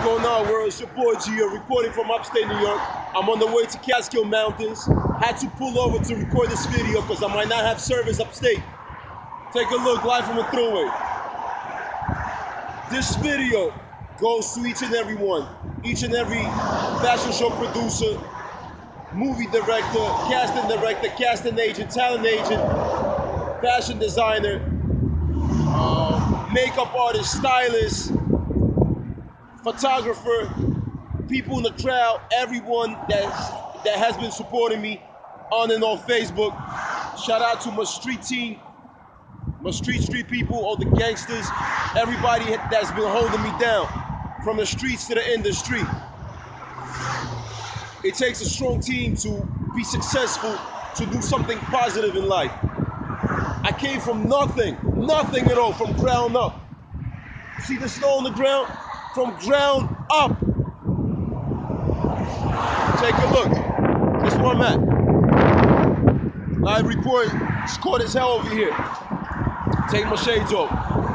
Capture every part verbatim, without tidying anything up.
going on, world? It's your boy Gio, reporting from upstate New York. I'm on the way to Catskill Mountains. Had to pull over to record this video because I might not have service upstate. Take a look, live from a throwaway. This video goes to each and every one, each and every fashion show producer, movie director, casting director, casting agent, talent agent, fashion designer, uh, makeup artist, stylist, photographer, people in the crowd, everyone that's, that has been supporting me on and off Facebook. Shout out to my street team, my street street people, all the gangsters, everybody that's been holding me down from the streets to the industry. It takes a strong team to be successful, to do something positive in life. I came from nothing, nothing at all, from ground up. See the snow on the ground? From ground up. Take a look. This is where I'm at. Live report. It's cold as hell over here. Take my shades off.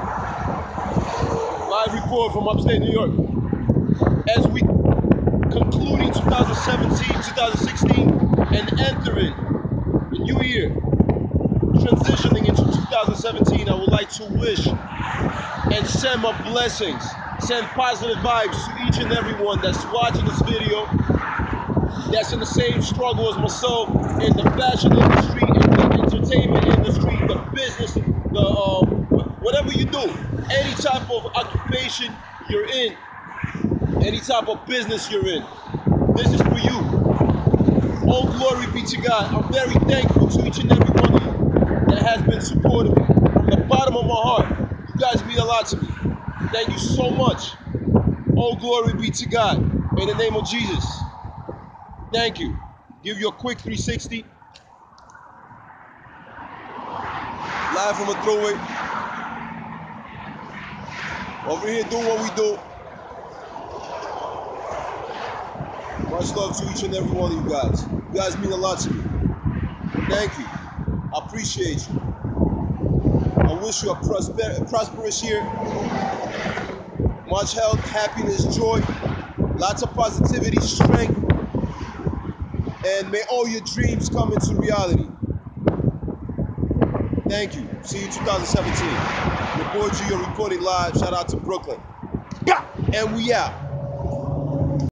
Live report from upstate New York. As we concluding two thousand seventeen, two thousand sixteen, and entering the new year, transitioning into two thousand seventeen, I would like to wish and send my blessings, send positive vibes to each and everyone that's watching this video, that's in the same struggle as myself in the fashion industry, in the entertainment industry, the business, the uh, whatever you do, any type of occupation you're in, any type of business you're in, this is for you. All glory be to God. I'm very thankful to each and every one of you that has been supporting me from the bottom of my heart. You guys mean a lot to me. Thank you so much. All glory be to God. In the name of Jesus. Thank you. Give you a quick three sixty. Live from a throwaway. Over here doing what we do. Much love to each and every one of you guys. You guys mean a lot to me. Thank you. I appreciate you. I wish you a, prosper a prosperous year. Much health, happiness, joy, lots of positivity, strength, and may all your dreams come into reality. Thank you. See you two thousand seventeen. Your boy Gio reporting live. Shout out to Brooklyn. Yeah. And we out.